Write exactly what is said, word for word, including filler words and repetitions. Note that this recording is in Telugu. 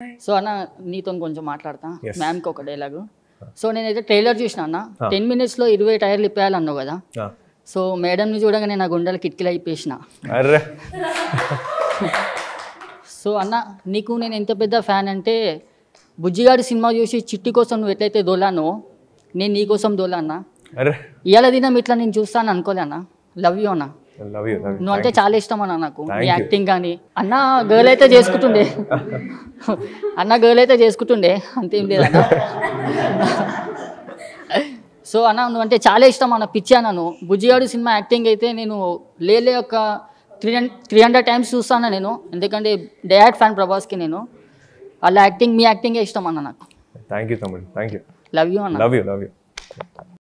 సో అన్న నీతో కొంచెం మాట్లాడతా మ్యామ్కి ఒక డైలాగు. సో నేనైతే ట్రైలర్ చూసిన అన్న, టెన్ మినిట్స్లో ఇరవై టైర్లు ఇప్పేయాలన్నావు కదా. సో మేడంని చూడగానే నా గుండెలు కిటికీలు అయిపోయేసిన. సో అన్న నీకు నేను ఎంత పెద్ద ఫ్యాన్ అంటే, బుజ్జిగాడి సినిమా చూసి చిట్టి కోసం నువ్వు ఎట్లయితే దోలానో నేను నీ కోసం దోలా అన్న. ఇవాళ దినం ఇట్లా నేను చూస్తాను అనుకోలే అన్న. లవ్ యూ అన్న. నువ్వు అంటే చాలా ఇష్టం అన్న నాకు, నీ యాక్టింగ్ కానీ. అన్న గర్ల్ అయితే చేసుకుంటుండే అన్న గర్ల్ అయితే చేసుకుంటుండే అంతేం లేదన్న. సో అన్న నువ్వు అంటే చాలా ఇష్టం అన్న, పిచ్చి అన్నాను. బుజ్జిగాడు సినిమా యాక్టింగ్ అయితే నేను లేలే ఒక three hundred three hundred times చూస్తాను నేను, ఎందుకంటే డైరెక్ట్ ఫ్యాన్ ప్రభాస్కి నేను. వాళ్ళ యాక్టింగ్ మీ యాక్టింగే ఇష్టం అన్న నాకు. థ్యాంక్ యూ తమ్ముడు, థ్యాంక్ యూ. లవ్ యూ అన్న. Love you love you